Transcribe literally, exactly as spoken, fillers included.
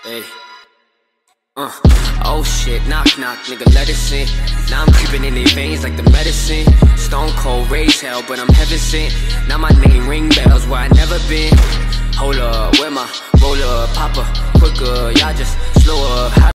Hey. Uh, oh shit, knock knock, nigga, let us in. Now I'm creeping in their veins like the medicine. Stone cold rage hell, but I'm heaven sent. Now my name ring bells where I never been. Hold up, where my roller, popper, quicker, y'all just slower.